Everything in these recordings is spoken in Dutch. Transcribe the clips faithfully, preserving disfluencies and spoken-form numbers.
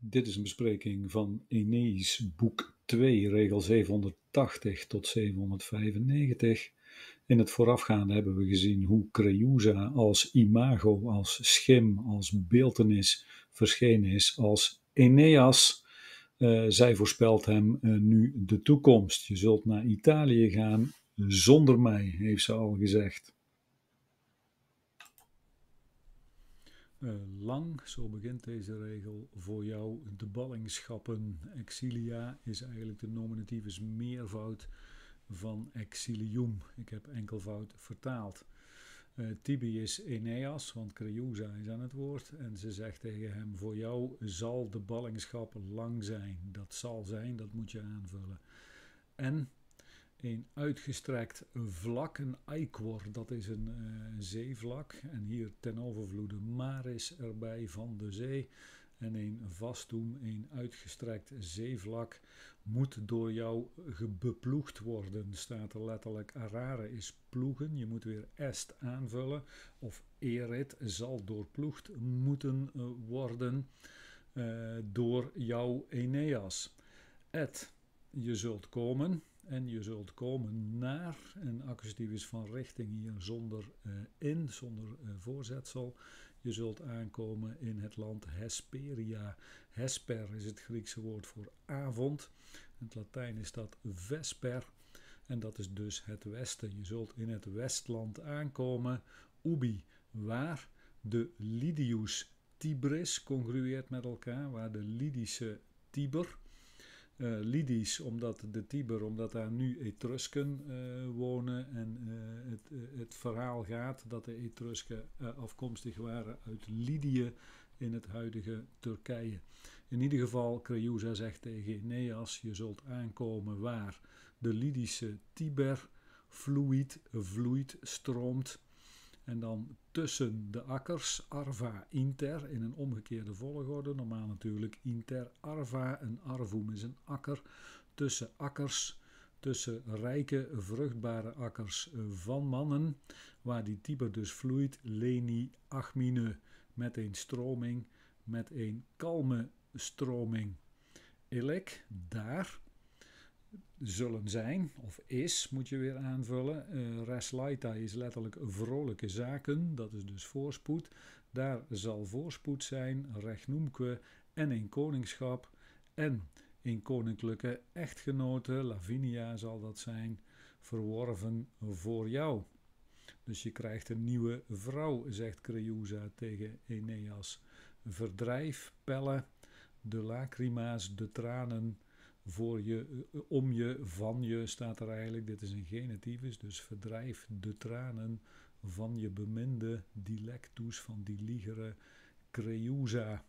Dit is een bespreking van Aeneis, boek twee, regel zevenhonderdtachtig tot zevenhonderdvijfennegentig. In het voorafgaande hebben we gezien hoe Creusa als imago, als schim, als beeltenis verschenen is als Aeneas. Uh, zij voorspelt hem uh, nu de toekomst. Je zult naar Italië gaan zonder mij, heeft ze al gezegd. Uh, lang, zo begint deze regel, voor jou de ballingschappen. Exilia is eigenlijk de nominativus meervoud van exilium. Ik heb enkelvoud vertaald. Uh, Tibi is Aeneas, want Creusa is aan het woord. En ze zegt tegen hem, voor jou zal de ballingschap lang zijn. Dat zal zijn, dat moet je aanvullen. En een uitgestrekt vlak, een eikwor, dat is een uh, zeevlak. En hier ten overvloede maris erbij van de zee. En een vastdoen, een uitgestrekt zeevlak, moet door jou beploegd worden. Staat er letterlijk, arare is ploegen. Je moet weer est aanvullen. Of erit zal doorploegd moeten uh, worden uh, door jou Aeneas. Et, je zult komen. En je zult komen naar, een accusatief van richting hier zonder uh, in, zonder uh, voorzetsel. Je zult aankomen in het land Hesperia. Hesper is het Griekse woord voor avond. In het Latijn is dat vesper. En dat is dus het westen. Je zult in het westland aankomen. Ubi, waar de Lydius Tibris congrueert met elkaar, waar de Lydische Tiber. Uh, Lydisch, omdat de Tiber, omdat daar nu Etrusken uh, wonen en uh, het, uh, het verhaal gaat dat de Etrusken uh, afkomstig waren uit Lydië in het huidige Turkije. In ieder geval, Creusa zegt tegen Aeneas, je zult aankomen waar de Lydische Tiber vloeit, vloeit, stroomt. En dan tussen de akkers, Arva, Inter, in een omgekeerde volgorde. Normaal natuurlijk Inter, Arva, een arvum is een akker. Tussen akkers, tussen rijke, vruchtbare akkers van mannen, waar die Tiber dus vloeit, Leni, Achmine, met een stroming, met een kalme stroming. Elek, daar zullen zijn, of is, moet je weer aanvullen. Uh, Reslaita is letterlijk vrolijke zaken, dat is dus voorspoed. Daar zal voorspoed zijn, regnumque, en een koningschap, en een koninklijke echtgenote, Lavinia zal dat zijn, verworven voor jou. Dus je krijgt een nieuwe vrouw, zegt Creusa tegen Aeneas. Verdrijf, pelle, de lacrima's, de tranen, voor je, om je, van je staat er eigenlijk, dit is een genitivus, dus verdrijf de tranen van je beminde, dilectus, van die ligere Creusa.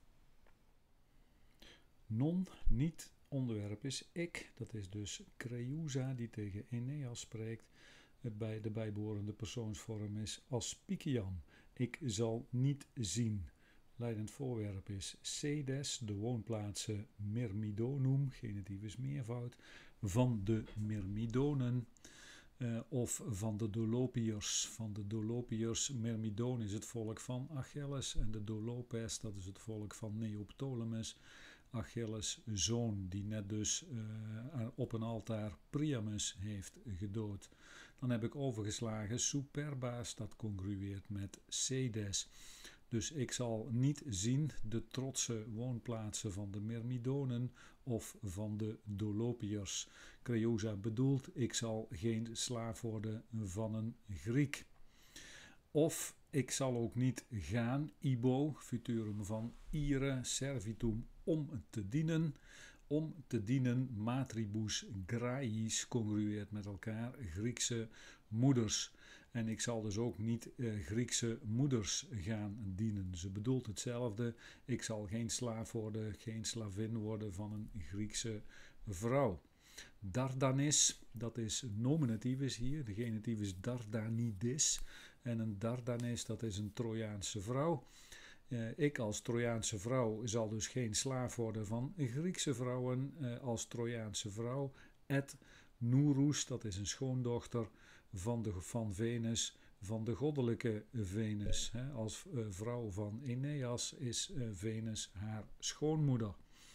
Non, niet, onderwerp is ik, dat is dus Creusa die tegen Aeneas spreekt. Het bij de bijbehorende persoonsvorm is aspiciam, ik zal niet zien. Leidend voorwerp is Cedes, de woonplaatsen Myrmidonum, genitivus meervoud, van de Myrmidonen uh, of van de Dolopiërs. Van de Dolopiërs, Myrmidon is het volk van Achilles en de Dolopes, dat is het volk van Neoptolemus, Achilles' zoon, die net dus uh, op een altaar Priamus heeft gedood. Dan heb ik overgeslagen Superba's, dat congrueert met Cedes. Dus ik zal niet zien de trotse woonplaatsen van de Myrmidonen of van de Dolopiërs. Creusa bedoelt, ik zal geen slaaf worden van een Griek. Of ik zal ook niet gaan, ibo, futurum van ire, servitum, om te dienen. Om te dienen, matribus graiis, congrueert met elkaar, Griekse moeders. En ik zal dus ook niet uh, Griekse moeders gaan dienen. Ze bedoelt hetzelfde. Ik zal geen slaaf worden, geen slavin worden van een Griekse vrouw. Dardanis, dat is nominativus hier. De genitivus Dardanidis. En een Dardanis, dat is een Trojaanse vrouw. Uh, ik als Trojaanse vrouw zal dus geen slaaf worden van Griekse vrouwen uh, als Trojaanse vrouw. Et Nourus, dat is een schoondochter van, de, van Venus, van de goddelijke Venus. He, als uh, vrouw van Aeneas is uh, Venus haar schoonmoeder.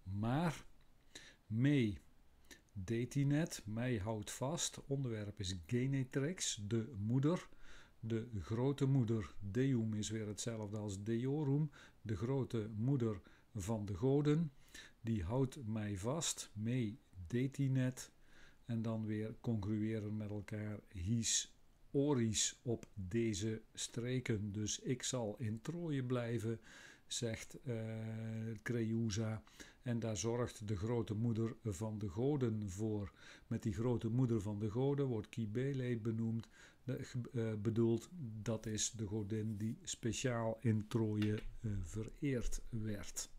maar, me detinet, mij houdt vast. Onderwerp is genetrix, de moeder, de grote moeder. Deum is weer hetzelfde als deorum, de grote moeder van de goden. Die houdt mij vast, me detinet. En dan weer congrueren met elkaar, his oris op deze streken. Dus ik zal in Troje blijven, zegt uh, Creusa. En daar zorgt de grote moeder van de goden voor. Met die grote moeder van de goden wordt Cybele benoemd, uh, bedoeld. Dat is de godin die speciaal in Troje uh, vereerd werd.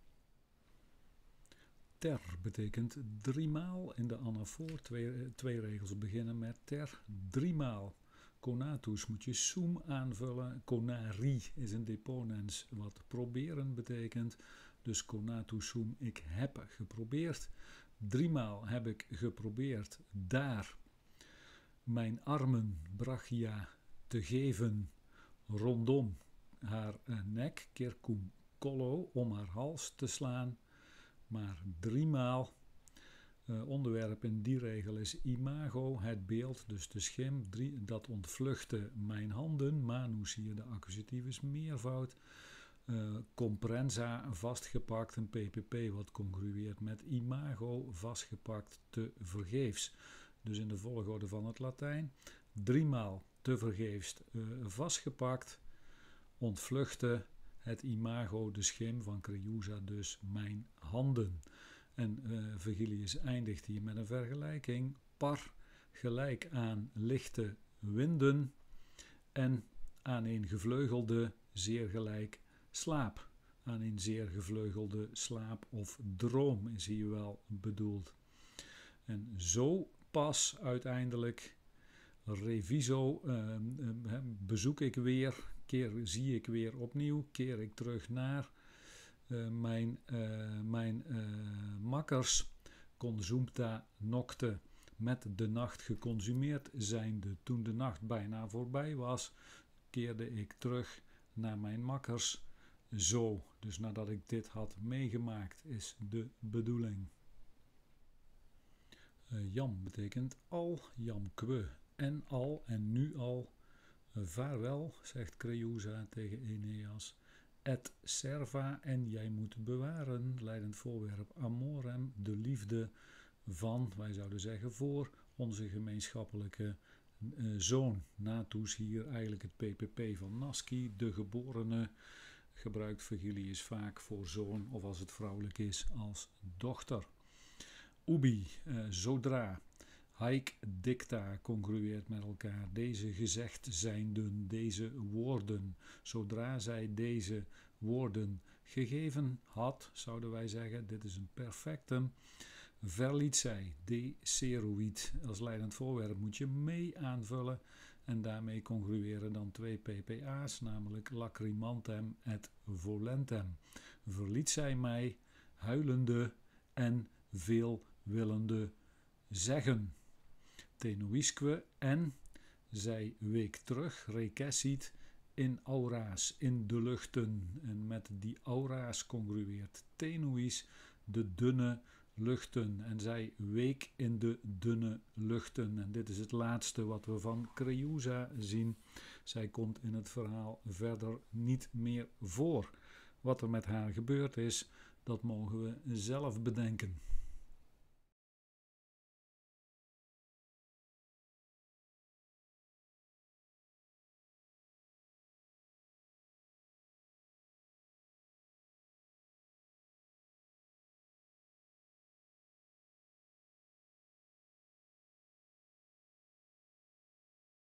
Ter betekent driemaal in de anafoor. Twee, twee regels beginnen met ter. Driemaal. Conatus moet je sum aanvullen. Conari is een deponens wat proberen betekent. Dus conatus sum, ik heb geprobeerd. Driemaal heb ik geprobeerd daar mijn armen, brachia, te geven rondom haar nek. Circum collo, om haar hals te slaan. Maar driemaal, uh, onderwerp in die regel is imago, het beeld, dus de schim, drie, dat ontvluchtte mijn handen. Manus hier de accusatief is meervoud. Uh, comprensa, vastgepakt, een ppp wat congrueert met imago, vastgepakt, te vergeefs. Dus in de volgorde van het Latijn. Driemaal te vergeefs uh, vastgepakt, ontvluchtte het imago, de schim van Creusa, dus mijn handen. En uh, Virgilius eindigt hier met een vergelijking. Par, gelijk aan lichte winden en aan een gevleugelde, zeer gelijk slaap. Aan een zeer gevleugelde slaap of droom is hier wel bedoeld. En zo pas uiteindelijk, reviso, uh, uh, bezoek ik weer, keer zie ik weer opnieuw, keer ik terug naar uh, mijn, uh, mijn uh, makkers, consumta nocte, met de nacht geconsumeerd zijnde. Toen de nacht bijna voorbij was, keerde ik terug naar mijn makkers. Zo, dus nadat ik dit had meegemaakt, is de bedoeling. Uh, jam betekent al, jam kwe, en al en nu al. Uh, vaarwel, zegt Creusa tegen Aeneas. Et serva, en jij moet bewaren, leidend voorwerp amorem, de liefde van, wij zouden zeggen voor, onze gemeenschappelijke uh, zoon. Natus hier eigenlijk het ppp van Nasci, de geborene, gebruikt Virgilius vaak voor zoon of als het vrouwelijk is als dochter. Ubi, uh, zodra. Haec dicta congrueert met elkaar. Deze gezegd zijnden, deze woorden. Zodra zij deze woorden gegeven had, zouden wij zeggen, dit is een perfectum. Verliet zij, deceruit. Als leidend voorwerp moet je mee aanvullen. En daarmee congrueren dan twee ppa's, namelijk lacrimantem et volentem. Verliet zij mij, huilende en veelwillende zeggen. Tenuisque, en zij week terug, recessit, in aura's, in de luchten. En met die aura's congrueert tenuis, de dunne luchten. En zij week in de dunne luchten. En dit is het laatste wat we van Creusa zien. Zij komt in het verhaal verder niet meer voor. Wat er met haar gebeurd is, dat mogen we zelf bedenken.